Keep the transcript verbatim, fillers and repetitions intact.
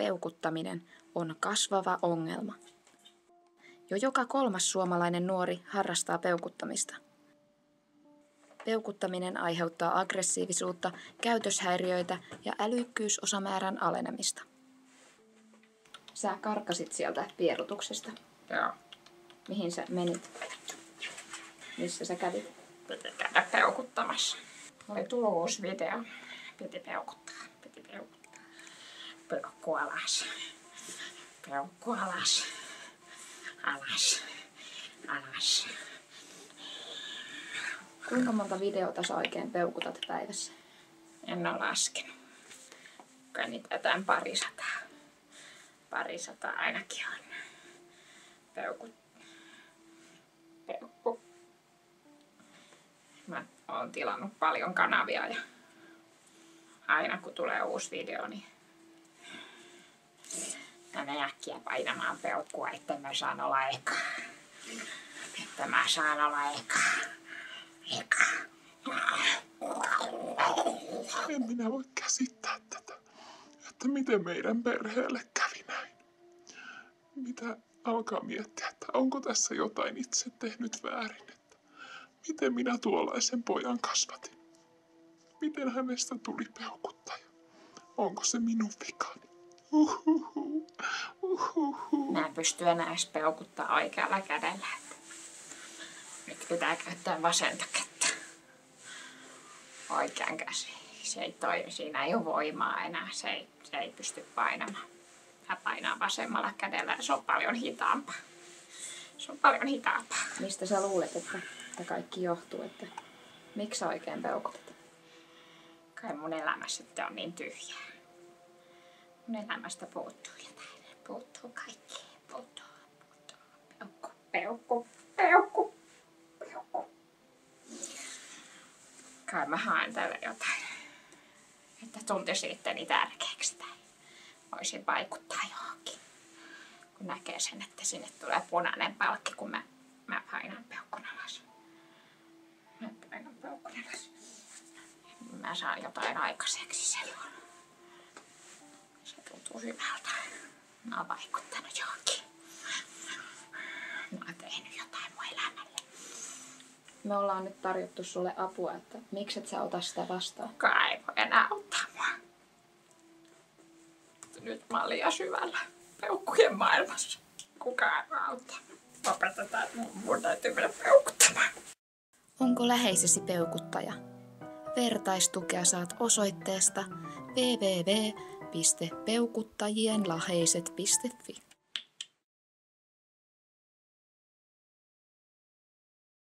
peukuttaminen on kasvava ongelma. Jo joka kolmas suomalainen nuori harrastaa peukuttamista. Peukuttaminen aiheuttaa aggressiivisuutta, käytöshäiriöitä ja älykkyysosamäärän alenemista. Sä karkasit sieltä pierutuksesta. Joo. Mihin sä menit? Missä sä kävit? Piti käydä peukuttamassa. Oli tullut uusi video. Piti peukuttaa. Piti peukuttaa. Peukku alas. Peukku alas. Alas. Alas. Kuinka monta videota sä oikein peukutat päivässä? En ole laskenut. Kai niitä jotain parisataa. Parisataa ainakin on. Peukut. Peukku. Mä oon tilannut paljon kanavia ja aina kun tulee uusi video, niin mä menen äkkiä painamaan peukkua, että mä saan olla eka. Että mä saan olla eka. Eka. En minä voi käsittää tätä, että miten meidän perheelle kävi näin. Mitä alkaa miettiä, että onko tässä jotain itse tehnyt väärin, että miten minä tuollaisen pojan kasvatin. Miten hänestä tuli peukuttaja? Onko se minun vikani? Uhuhu. Uhuhu. Mä en pysty enää edes peukuttaa oikealla kädellä. Nyt pitää käyttää vasenta kättä. Oikean käsi. Se ei toimi. Siinä ei ole voimaa enää. Se ei, se ei pysty painamaan. Mä painaa vasemmalla kädellä ja se on paljon hitaampaa. Se on paljon hitaampaa. Mistä sä luulet, että tämä kaikki johtuu? Että miksi sä oikein peukutat? Kai mun elämä sitten on niin tyhjää. Mun elämästä puuttuu jotain. Puuttuu kaikki. Puuttuu. Puuttuu. Peukku. Peukku. Peukku. Peukku. Kai mä haen tälle jotain. Että tuntisi itteni tärkeäksi tai voisin vaikuttaa johonkin. Kun näkee sen, että sinne tulee punainen palkki, kun mä, mä painan peukkun alas. Mä painan peukkun alas. Mä saan jotain aikaiseksi silloin. Se tuntuu hyvältä. Mä oon vaikuttanut johonkin. Mä oon tehnyt jotain mun elämälle. Me ollaan nyt tarjottu sulle apua, että miksi et sä ota sitä vastaan? Kukaan ei voi enää auttaa mua. Nyt mä oon liian syvällä peukkujen maailmassa. Kukaan ei voi auttaa. Lopetetaan, mun täytyy mennä peukuttamaan. Onko läheisesi peukuttaja? Vertaistukea saat osoitteesta double-u double-u double-u piste peukuttajienlaheiset piste fi.